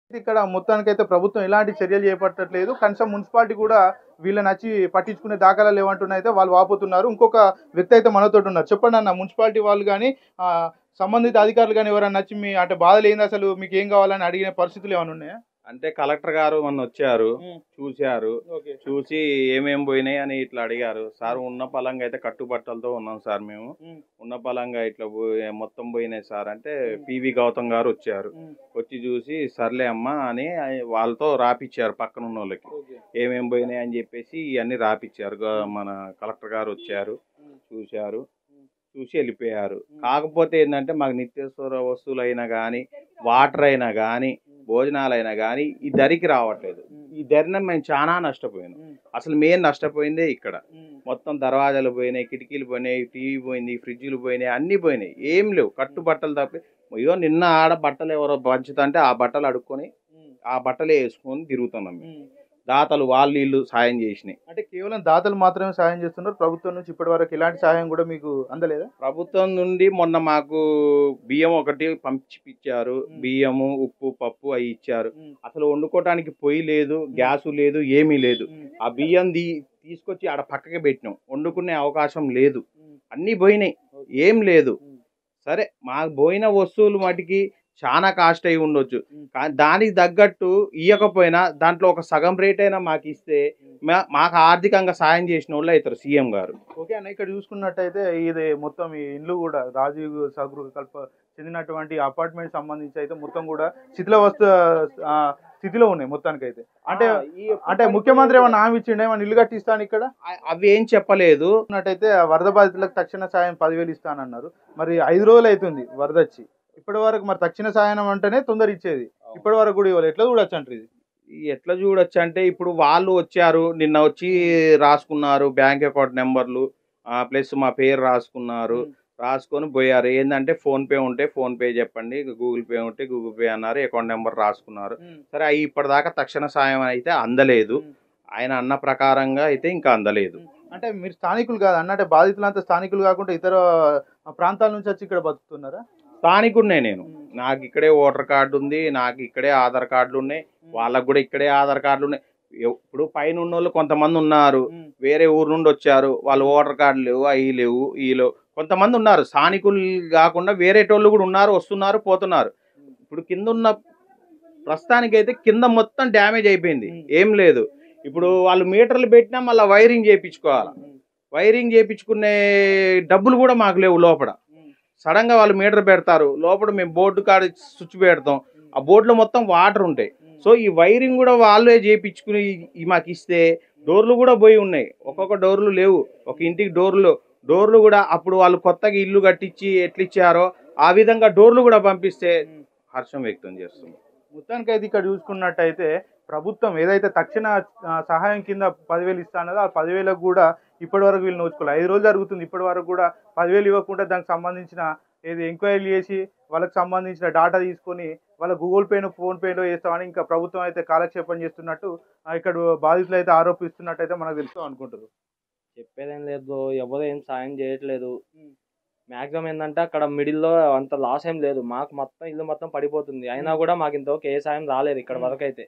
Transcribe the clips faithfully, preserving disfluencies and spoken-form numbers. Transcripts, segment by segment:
ఇక్కడ మొత్తానికైతే ప్రభుత్వం ఎలాంటి చర్యలు చేపట్టట్లేదు. కనీసం మున్సిపాలిటీ కూడా వీళ్ళని వచ్చి పట్టించుకునే దాఖలాలు లేవంటున్నాయితే వాళ్ళు వాపోతున్నారు. ఇంకొక వ్యక్తి అయితే మనతోటి ఉన్నారు. చెప్పండి అన్న, మున్సిపాలిటీ వాళ్ళు కానీ సంబంధిత అధికారులు కానీ ఎవరన్నా వచ్చి మీ అంటే బాధలు ఏంది, అసలు మీకు ఏం కావాలని అడిగిన పరిస్థితులు ఏమైనా ఉన్నాయా? అంటే కలెక్టర్ గారు మొన్న వచ్చారు, చూశారు, చూసి ఏమేం పోయినాయి అని ఇట్లా అడిగారు. సార్ ఉన్న పలంగా అయితే కట్టుబట్టలతో ఉన్నాం సార్, మేము ఉన్న పలంగా ఇట్లా మొత్తం పోయినాయి సార్ అంటే పివి గౌతమ్ గారు వచ్చారు. వచ్చి చూసి సర్లే అమ్మా అని వాళ్ళతో రాపిచ్చారు, పక్కన ఉన్న వాళ్ళకి ఏమేం పోయినాయి అని చెప్పేసి ఇవన్నీ రాపిచ్చారు. మన కలెక్టర్ గారు వచ్చారు, చూశారు, చూసి వెళ్ళిపోయారు. కాకపోతే ఏంటంటే మాకు నిత్యావసర వస్తువులు అయినా కానీ, వాటర్ అయినా కానీ, భోజనాలైనా కానీ ఈ ధరికి రావట్లేదు. ఈ ధరని మేము చాలా నష్టపోయినాం. అసలు మెయిన్ నష్టపోయిందే ఇక్కడ. మొత్తం దర్వాజాలు పోయినాయి, కిటికీలు పోయినాయి, టీవీ పోయింది, ఫ్రిడ్జ్లు పోయినాయి, అన్నీ పోయినాయి. ఏం లేవు, కట్టు బట్టలు తప్పి. అయ్యో నిన్న ఆడ బట్టలు ఎవరో పంచుతుంటే ఆ బట్టలు అడుక్కొని ఆ బట్టలే వేసుకొని తిరుగుతున్నాం. దాతలు వాళ్ళు వీళ్ళు సాయం చేసినాయి. అంటే కేవలం దాతలు మాత్రమే సాయం చేస్తున్నారు, ప్రభుత్వం నుంచి ఇప్పటి వరకు ఎలాంటి సాయం కూడా మీకు అందలేదా? ప్రభుత్వం నుండి మొన్న మాకు బియ్యం ఒకటి పంపించారు, బియ్యము, ఉప్పు, పప్పు అవి ఇచ్చారు. అసలు వండుకోవటానికి పొయ్యి లేదు, గ్యాసు లేదు, ఏమీ లేదు. ఆ బియ్యం దీ తీసుకొచ్చి ఆడ పక్కకి పెట్టినాం, వండుకునే అవకాశం లేదు. అన్నీ పోయినాయి, ఏం లేదు. సరే మాకు పోయిన వస్తువులు మటుకి చాలా కాస్ట్ అయి ఉండొచ్చు, కానీ దానికి తగ్గట్టు ఇవ్వకపోయినా దాంట్లో ఒక సగం రేట్ అయినా మాకు ఇస్తే మాకు ఆర్థికంగా సాయం చేసిన వాళ్ళు అవుతారు సీఎం గారు. ఓకే అన్న, ఇక్కడ చూసుకున్నట్టయితే ఇది మొత్తం ఈ ఇల్లు కూడా రాజీవ్ సగృహ కల్ప చెందినటువంటి అపార్ట్మెంట్ సంబంధించి అయితే మొత్తం కూడా శిథిలావస్థ స్థితిలో ఉన్నాయి మొత్తానికైతే. అంటే అంటే ముఖ్యమంత్రి ఏమన్నా హామీ ఇచ్చిండే ఏమన్నా ఇల్లు కట్టిస్తాను ఇక్కడ? అవి ఏం చెప్పలేదు. అన్నట్టయితే వరద బాధితులకు తక్షణ సాయం పదివేలు ఇస్తానన్నారు. మరి ఐదు రోజులు అవుతుంది వరద వచ్చి, ఇప్పటి వరకు మరి తక్షణ సాయం అంటేనే తొందర ఇచ్చేది, ఇప్పటి వరకు కూడా ఇవ్వాలి. ఎట్లా చూడొచ్చు అంటారు ఇది? ఎట్లా చూడొచ్చు అంటే ఇప్పుడు వాళ్ళు వచ్చారు, నిన్న వచ్చి రాసుకున్నారు బ్యాంక్ అకౌంట్ నెంబర్లు ప్లస్ మా పేరు రాసుకున్నారు, రాసుకొని పోయారు. ఏంటంటే ఫోన్పే ఉంటే ఫోన్పే చెప్పండి, గూగుల్ పే ఉంటే గూగుల్ పే అన్నారు, అకౌంట్ నెంబర్ రాసుకున్నారు. సరే అవి ఇప్పటిదాకా తక్షణ సాయం అయితే అందలేదు, ఆయన అన్న ప్రకారంగా అయితే ఇంకా అందలేదు. అంటే మీరు స్థానికులు కాదు అన్నట్టే, బాధితులంతా స్థానికులు కాకుండా ఇతర ప్రాంతాల నుంచి వచ్చి ఇక్కడ బతుకుతున్నారా? స్థానికుడినే నేను, నాకు ఇక్కడే ఓటర్ కార్డు ఉంది, నాకు ఇక్కడే ఆధార్ కార్డులు ఉన్నాయి, వాళ్ళకు కూడా ఇక్కడే ఆధార్ కార్డులు ఉన్నాయి. ఇప్పుడు పైన ఉన్న వాళ్ళు కొంతమంది ఉన్నారు, వేరే ఊరు నుండి వచ్చారు, వాళ్ళు ఓటర్ కార్డు లేవు, అవి లేవు, ఈ లేవు. కొంతమంది ఉన్నారు స్థానికులు కాకుండా వేరేటోళ్ళు కూడా ఉన్నారు, వస్తున్నారు, పోతున్నారు. ఇప్పుడు కింద ఉన్న ప్రస్తుతానికైతే కింద మొత్తం డ్యామేజ్ అయిపోయింది, ఏం లేదు. ఇప్పుడు వాళ్ళు మీటర్లు పెట్టినా మళ్ళీ వైరింగ్ చేయించుకోవాలి, వైరింగ్ చేయించుకునే డబ్బులు కూడా మాకు లేవు. లోపల సడన్గా వాళ్ళు మీటర్ పెడతారు, లోపల మేము బోర్డు కాడ స్విచ్ పెడతాం, ఆ బోర్డులో మొత్తం వాటర్ ఉంటాయి. సో ఈ వైరింగ్ కూడా వాళ్ళే చేయించుకుని మాకు ఇస్తే, డోర్లు కూడా పోయి ఉన్నాయి, ఒక్కొక్క డోర్లు లేవు, ఒక ఇంటికి డోర్లు డోర్లు కూడా అప్పుడు వాళ్ళు కొత్తగా ఇల్లు కట్టించి ఎట్లిచ్చారో ఆ విధంగా డోర్లు కూడా పంపిస్తే హర్షం వ్యక్తం చేస్తుంది. మొత్తానికి అయితే ఇక్కడ చూసుకున్నట్టయితే ప్రభుత్వం ఏదైతే తక్షణ సహాయం కింద పదివేలు ఇస్తానో ఆ పదివేలకు కూడా ఇప్పటి వరకు వీళ్ళు నోచుకోవాలి. ఐదు రోజులు జరుగుతుంది, ఇప్పటి వరకు కూడా పదివేలు ఇవ్వకుండా దానికి సంబంధించిన ఏది ఎంక్వైరీ చేసి వాళ్ళకి సంబంధించిన డాటా తీసుకొని వాళ్ళ గూగుల్ పేను ఫోన్ పేలో వేస్తామని ఇంకా ప్రభుత్వం అయితే కాలక్షేపం చేస్తున్నట్టు ఇక్కడ బాధితులు అయితే ఆరోపిస్తున్నట్టు అయితే మనకు తెలుసు అనుకుంటారు. చెప్పేదేం లేదు, ఎవరు ఏం సాయం చేయట్లేదు. మ్యాక్సిమం ఏంటంటే అక్కడ మిడిల్లో అంత లాస్ ఏం లేదు, మాకు మొత్తం ఇల్లు మొత్తం పడిపోతుంది, అయినా కూడా మాకు ఇంతవరకు ఏ సాయం రాలేదు ఇక్కడ వరకు అయితే.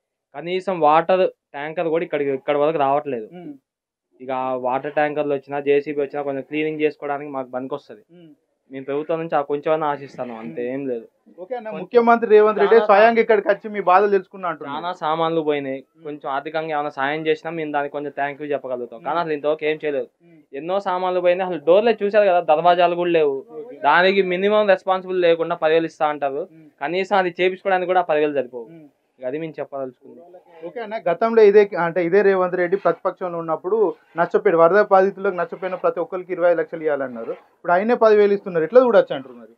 కనీసం వాటర్ ట్యాంకర్ కూడా ఇక్కడ ఇక్కడ వరకు రావట్లేదు. ఇక వాటర్ ట్యాంకర్లు వచ్చినా, జేసీబీ వచ్చినా కొంచెం క్లీనింగ్ చేసుకోవడానికి మాకు పనికొస్తుంది. మేము ప్రభుత్వం నుంచి ఆ కొంచెం ఆశిస్తాను, అంతే, ఏం లేదు. ఓకే అన్న, ముఖ్యమంత్రి రేవంత్ రెడ్డి స్వయంగా ఇక్కడికి వచ్చి మీ బాధలు తెలుసుకున్నా అంటున్నారు. చాలా సామాన్లు పోయినాయి, కొంచెం ఆర్థికంగా ఏమైనా సాయం చేసినా మేము దానికి కొంచెం థ్యాంక్ యూ చెప్పగలుగుతాం. కానీ అసలు ఇంతవరకు ఏం చేయలేదు. ఎన్నో సామాన్లు పోయినాయి, అసలు డోర్లే చూసారు కదా, దర్వాజాలు కూడా లేవు. దానికి మినిమం రెస్పాన్సిబుల్ లేకుండా పదివేలు ఇస్తా అంటారు, కనీసం అది చేపించుకోవడానికి కూడా పదివేలు సరిపోవు. అది మేము చెప్పదలుచుకుంది. ఓకే అన్న, గతంలో ఇదే అంటే ఇదే రేవంత్ రెడ్డి ప్రతిపక్షంలో ఉన్నప్పుడు నష్టపోయాడు, వరద బాధితులకు నష్టపోయిన ప్రతి ఒక్కరికి ఇరవై లక్షలు ఇవ్వాలన్నారు, ఇప్పుడు ఆయనే పదివేలు ఇస్తున్నారు. ఎట్లా చూడొచ్చు అంటున్నారు?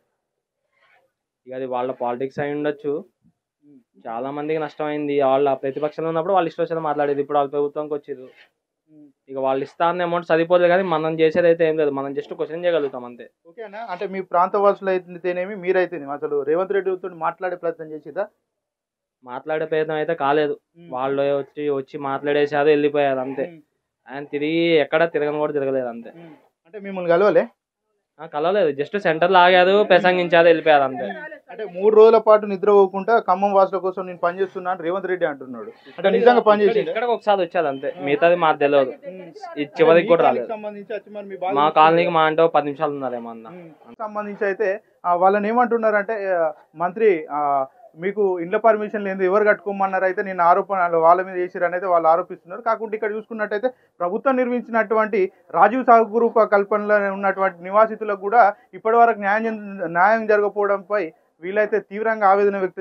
ఇక అది వాళ్ళ పాలిటిక్స్ అయి ఉండొచ్చు, చాలా మందికి నష్టమైంది. వాళ్ళ ప్రతిపక్షంలో ఉన్నప్పుడు వాళ్ళు ఇష్టం వచ్చిన మాట్లాడేది, ఇప్పుడు వాళ్ళ ప్రభుత్వంకి వచ్చేది. ఇక వాళ్ళు ఇస్తా అన్న అమౌంట్ సరిపోదు, కానీ మనం చేసేది అయితే ఏం లేదు, మనం జస్ట్ క్వశ్చన్ చేయగలుగుతాం అంతే. ఓకే అన్న, అంటే మీ ప్రాంత వాసులు అయితేనేమి మీరైతేనేమి అసలు రేవంత్ రెడ్డితో మాట్లాడే ప్రయత్నం చేసేదా? మాట్లాడే ప్రయత్నం అయితే కాలేదు, వాళ్ళు వచ్చి వచ్చి మాట్లాడేసారు, వెళ్ళిపోయారు అంతే. ఆయన తిరిగి ఎక్కడ తిరగని కూడా తిరగలేదు అంతే. అంటే మిమ్మల్ని కలవలే? ఆ, కలవలేదు, జస్ట్ సెంటర్ లాగారు, ప్రసంగించారు, వెళ్ళిపోయారు అంతే. అంటే మూడు రోజుల పాటు నిద్ర పోకుండా ఖమ్మం వాసుల కోసం నేను పనిచేస్తున్నా అని రేవంత్ రెడ్డి అంటున్నాడు. అంటే నిజంగా పనిచేసి ఇక్కడికి ఒకసారి వచ్చారు అంతే, మిగతాది మాకు తెలియదు. ఈ చివరికి కూడా రాలేదు. సంబంధించి వచ్చి మరి మీ మా కాలనీకి మా అంటే ఓ పది నిమిషాలు ఉన్నారేమో అన్న. సంబంధించి అయితే ఆ, వాళ్ళని ఏమంటున్నారంటే ఆ, మంత్రి ఆ, మీకు ఇండ్ల పర్మిషన్ లేదు, ఎవరు కట్టుకోమన్నారు అయితే నేను ఆరోపణలు వాళ్ళ మీద చేసిరని అయితే వాళ్ళు ఆరోపిస్తున్నారు. కాకుంటే ఇక్కడ చూసుకున్నట్టయితే ప్రభుత్వం నిర్మించినటువంటి రాజీవ్ సాగరూప కల్పనలో ఉన్నటువంటి నివాసితులకు కూడా ఇప్పటి వరకు న్యాయం న్యాయం జరగకపోవడంపై వీళ్ళైతే తీవ్రంగా ఆవేదన వ్యక్తం